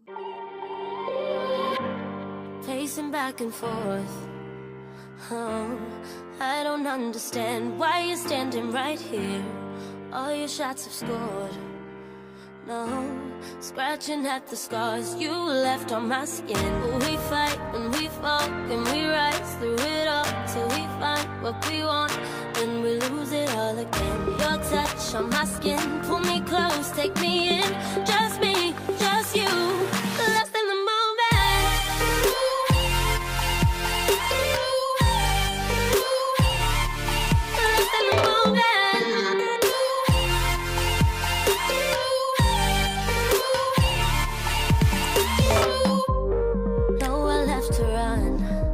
Pacing back and forth. Oh, I don't understand why you're standing right here. All your shots have scored. No, scratching at the scars you left on my skin. But we fight and we fall and we rise through it all till we find what we want. Then we lose it all again. Your touch on my skin, pull me close, take me in. Just me, just you, lost in the moment. Lost in the moment. Nowhere left to run.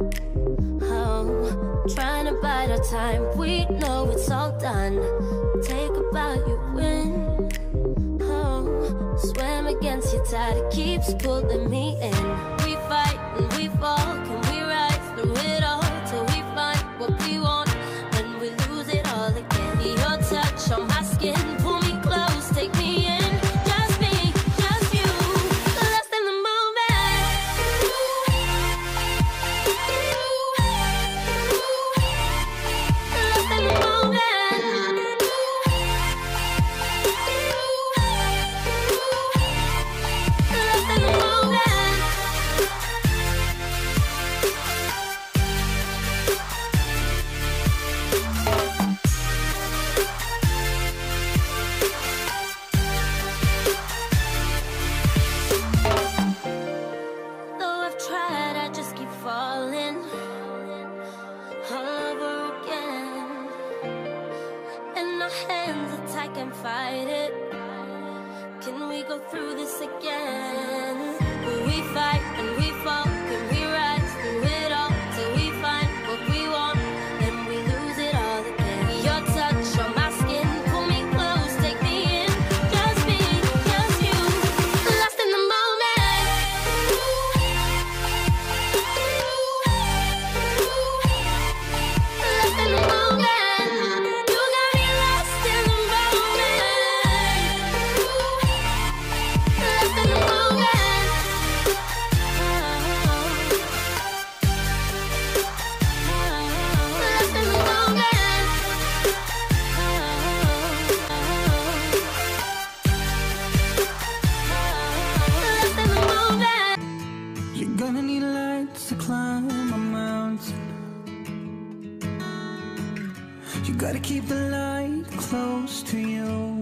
Oh, trying to bide our time. We know it's all done. Take a bow, you win. Oh, swam against your tide, it keeps pulling me in. We fight and we fall, can we rise through it all till we find what we want? Then we lose it all again. Your touch on my skin, pull me close, take me in. Just me, just you, lost in the moment. Lost in the moment. Lost in the moment. Though I've tried, I just keep falling all over again. And our hands are tight, can't fight it. Can we go through this again? Will we fight and we fall? Can we rise through it all till we find what we want? Then we lose it all again. Your touch on my skin, pull me close, take me in. Just me, just you, lost in the moment. Lost in the moment. You got me lost in the moment. Lost in the moment. Lost in the moment. Lost in the moment. You're gonna need lights to climb a mountain. You gotta keep the light close to you.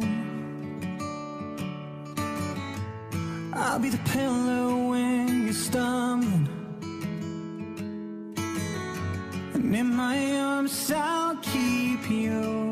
I'll be the pillar when you're stumbling, and in my arms I'll keep you.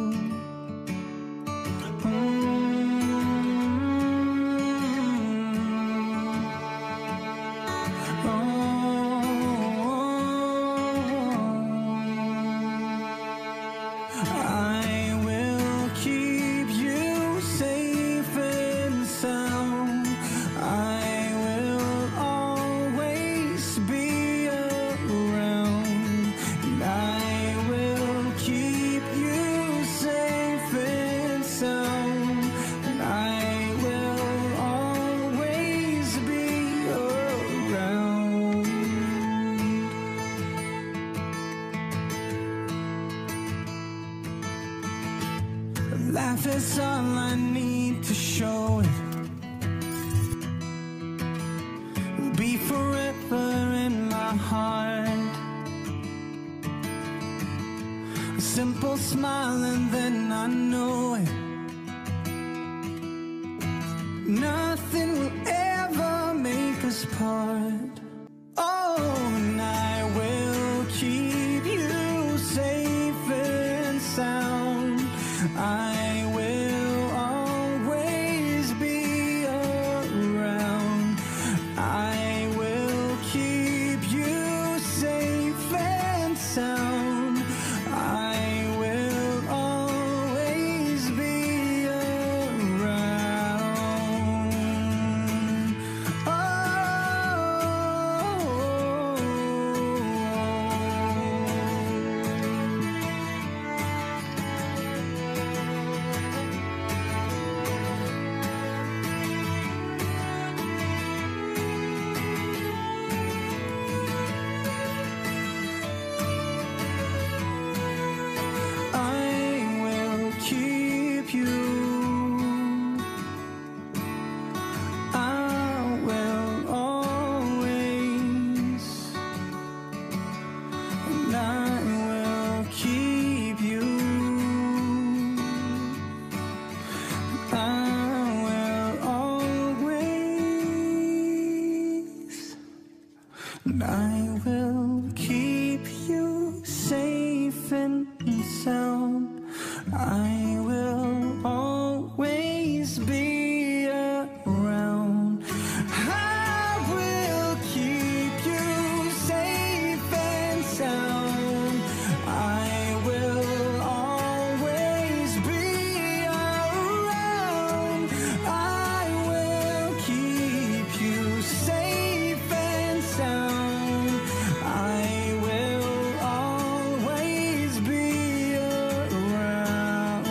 I will keep you safe and sound. I will always be around. And I will keep you safe and sound. And I will always be around. Life is all I need to show it. Will be forever in my heart. A simple smile and then I know it. Nothing will ever make us part. Oh, and I will keep you safe and sound. I will always be around. I will keep you safe and sound. I will always be around. Oh, and I will keep you safe and sound. I will always be around. I will keep you safe and sound. I will always be around. I will keep you safe and sound. I will always be around.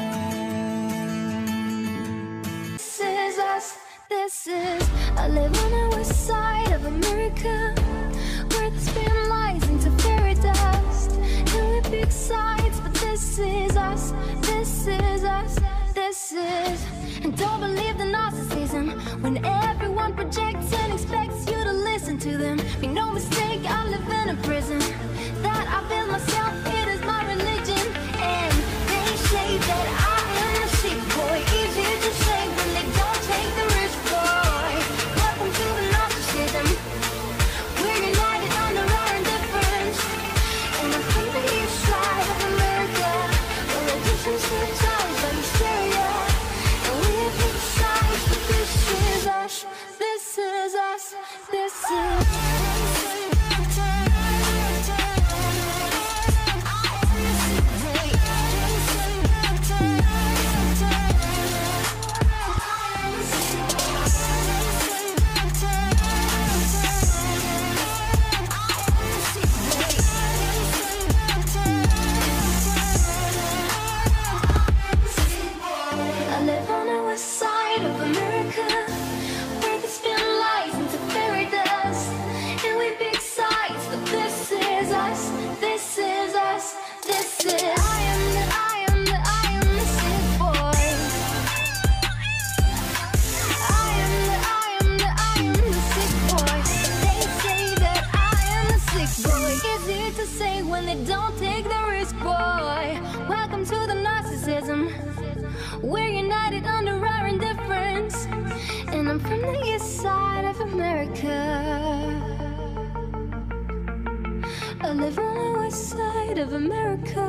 This is us, this is. I live on the west side of America, where the spin lies into fairy dust. And we pick sides, but this is us, this is us, this is. And don't believe the narcissism when everyone projects and expects you to listen to them. Make no mistake, I live in a prison that I built myself, it is my religion. And they say that I am a sick boy, easy to say when they don't take the risk, boy. Welcome to the narcissism. We're united under our indifference. And I'm from the east side of America, where the distance to the towers like hysteria. And we have big sides, but this is us, this is us, this is. I live on the west side of America, where the spin lies into fairy dust. And we pick sides, but this is us, this is us, this is. I am the sick boy. I am the sick boy. They say that I am the sick boy. Easy to say when they don't take the risk, boy. Welcome to the narcissism. We're united under our indifference. And I'm from the east side of America. I live on the west side of America,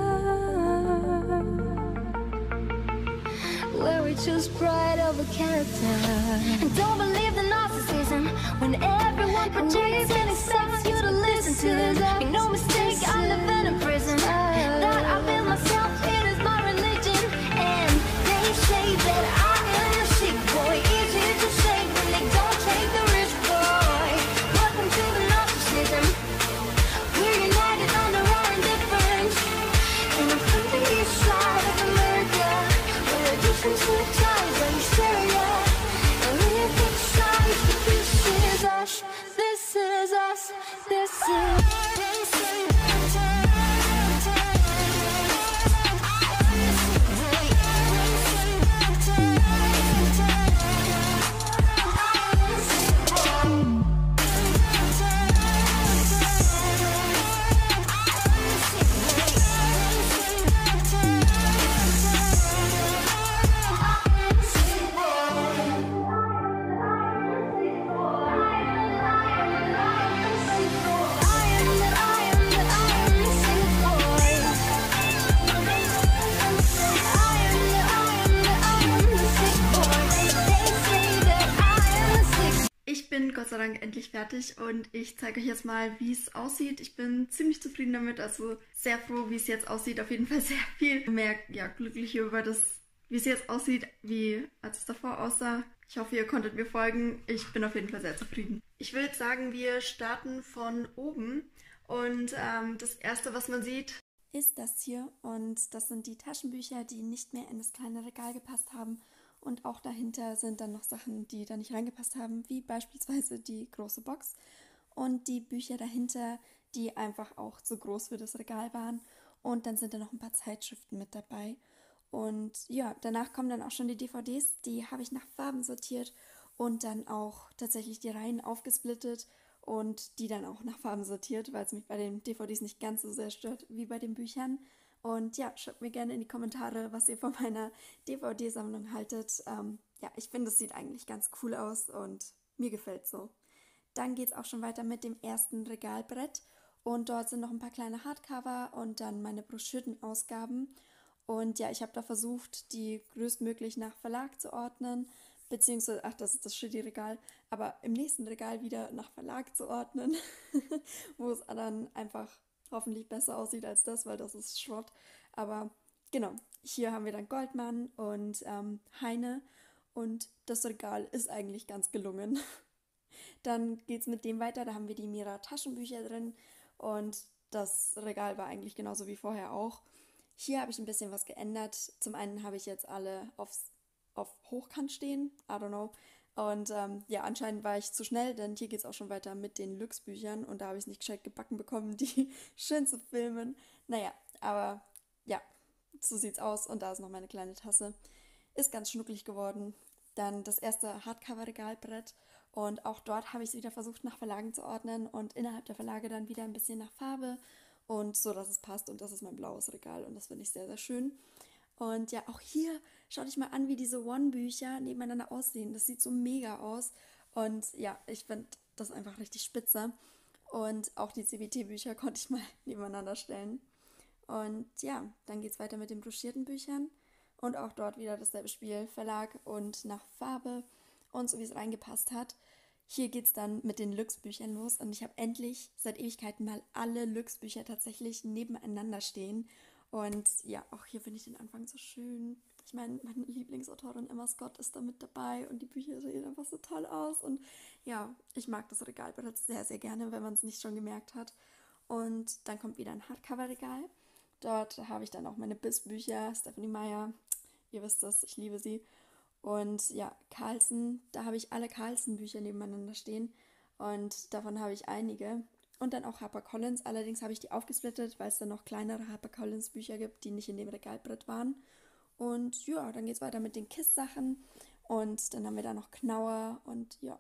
where we choose pride over character. And don't believe the narcissism when everyone projects and expects you to listen to them. Make no mistake, I live in a prison that I built myself, it is my religion. And they say that I am a sick boy, easy to say when they don't take the risk, boy. Welcome to the narcissism. We're united under our indifference. And I'm from the east side of America, where the distance to the towers like hysteria. And we have big sides, but this is us, this is us, this is. Ich bin Gott sei Dank endlich fertig und ich zeige euch jetzt mal, wie es aussieht. Ich bin ziemlich zufrieden damit, also sehr froh, wie es jetzt aussieht. Auf jeden Fall sehr viel mehr glücklich über das, wie es jetzt aussieht, wie als es davor aussah. Ich hoffe, ihr konntet mir folgen. Ich bin auf jeden Fall sehr zufrieden. Ich würde sagen, wir starten von oben und das erste, was man sieht, ist das hier, und das sind die Taschenbücher, die nicht mehr in das kleine Regal gepasst haben. Und auch dahinter sind dann noch Sachen, die da nicht reingepasst haben, wie beispielsweise die große Box und die Bücher dahinter, die einfach auch zu groß für das Regal waren. Und dann sind da noch ein paar Zeitschriften mit dabei. Und ja, danach kommen dann auch schon die DVDs, die habe ich nach Farben sortiert und dann auch tatsächlich die Reihen aufgesplittet und die dann auch nach Farben sortiert, weil es mich bei den DVDs nicht ganz so sehr stört wie bei den Büchern. Und ja, schreibt mir gerne in die Kommentare, was ihr von meiner DVD-Sammlung haltet. Ja, ich finde, es sieht eigentlich ganz cool aus und mir gefällt so. Dann geht es auch schon weiter mit dem ersten Regalbrett und dort sind noch ein paar kleine Hardcover und dann meine broschürten Ausgaben. Und ja, ich habe da versucht, die größtmöglich nach Verlag zu ordnen, beziehungsweise, ach, das ist das Shitty-Regal, aber im nächsten Regal wieder nach Verlag zu ordnen, wo es dann einfach hoffentlich besser aussieht als das, weil das ist Schrott. Aber genau, hier haben wir dann Goldmann und Heine und das Regal ist eigentlich ganz gelungen. Dann geht es mit dem weiter, da haben wir die Mira Taschenbücher drin und das Regal war eigentlich genauso wie vorher auch. Hier habe ich ein bisschen was geändert. Zum einen habe ich jetzt alle auf Hochkant stehen, I don't know. Und ja, anscheinend war ich zu schnell, denn hier geht es auch schon weiter mit den Lux-Büchern und da habe ich es nicht gescheit gebacken bekommen, die schön zu filmen. Naja, aber ja, so sieht's aus und da ist noch meine kleine Tasse. Ist ganz schnucklig geworden. Dann das erste Hardcover-Regalbrett und auch dort habe ich es wieder versucht nach Verlagen zu ordnen und innerhalb der Verlage dann wieder ein bisschen nach Farbe und so, dass es passt und das ist mein blaues Regal und das finde ich sehr, sehr schön. Und ja, auch hier schau dich mal an, wie diese One-Bücher nebeneinander aussehen. Das sieht so mega aus und ja, ich finde das einfach richtig spitze. Und auch die CBT-Bücher konnte ich mal nebeneinander stellen. Und ja, dann geht es weiter mit den broschierten Büchern. Und auch dort wieder dasselbe Spiel, Verlag und nach Farbe und so wie es reingepasst hat. Hier geht es dann mit den Lux-Büchern los und ich habe endlich seit Ewigkeiten mal alle Lux-Bücher tatsächlich nebeneinander stehen. Und ja, auch hier finde ich den Anfang so schön. Ich meine, meine Lieblingsautorin Emma Scott ist da mit dabei und die Bücher sehen einfach so toll aus. Und ja, ich mag das Regalbrett sehr, sehr gerne, wenn man es nicht schon gemerkt hat. Und dann kommt wieder ein Hardcover-Regal. Dort habe ich dann auch meine Biss-Bücher, Stephenie Meyer, ihr wisst das, ich liebe sie. Und ja, Carlsen, da habe ich alle Carlsen-Bücher nebeneinander stehen und davon habe ich einige. Und dann auch HarperCollins, allerdings habe ich die aufgesplittet, weil es dann noch kleinere HarperCollins-Bücher gibt, die nicht in dem Regalbrett waren. Und ja, dann geht es weiter mit den KISS-Sachen und dann haben wir da noch Knauer und ja,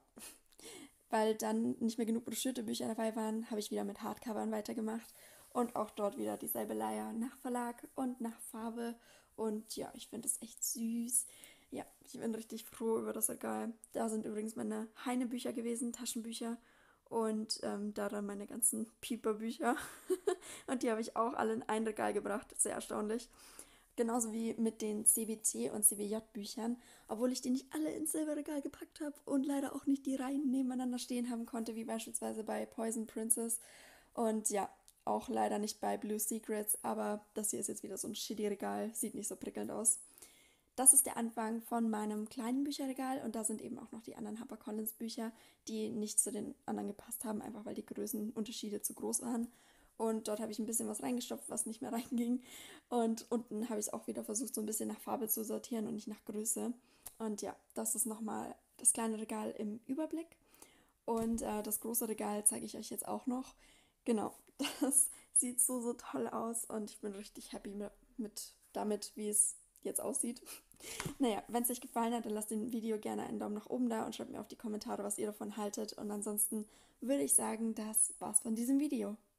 weil dann nicht mehr genug broschürte Bücher dabei waren, habe ich wieder mit Hardcovern weitergemacht und auch dort wieder dieselbe Leier nach Verlag und nach Farbe und ja, ich finde es echt süß. Ja, ich bin richtig froh über das Regal. Da sind übrigens meine Heine-Bücher gewesen, Taschenbücher und da dann meine ganzen Pieper-Bücher und die habe ich auch alle in ein Regal gebracht, sehr erstaunlich. Genauso wie mit den CBT- und CBJ-Büchern, obwohl ich die nicht alle ins selbe Regal gepackt habe und leider auch nicht die Reihen nebeneinander stehen haben konnte, wie beispielsweise bei Poison Princess. Und ja, auch leider nicht bei Blue Secrets, aber das hier ist jetzt wieder so ein Shitty-Regal, sieht nicht so prickelnd aus. Das ist der Anfang von meinem kleinen Bücherregal und da sind eben auch noch die anderen HarperCollins-Bücher, die nicht zu den anderen gepasst haben, einfach weil die Größenunterschiede zu groß waren. Und dort habe ich ein bisschen was reingestopft, was nicht mehr reinging. Und unten habe ich es auch wieder versucht, so ein bisschen nach Farbe zu sortieren und nicht nach Größe. Und ja, das ist nochmal das kleine Regal im Überblick. Und das große Regal zeige ich euch jetzt auch noch. Genau, das sieht so, so toll aus und ich bin richtig happy damit, wie es jetzt aussieht. Naja, wenn es euch gefallen hat, dann lasst dem Video gerne einen Daumen nach oben da und schreibt mir auf die Kommentare, was ihr davon haltet. Und ansonsten würde ich sagen, das war's von diesem Video.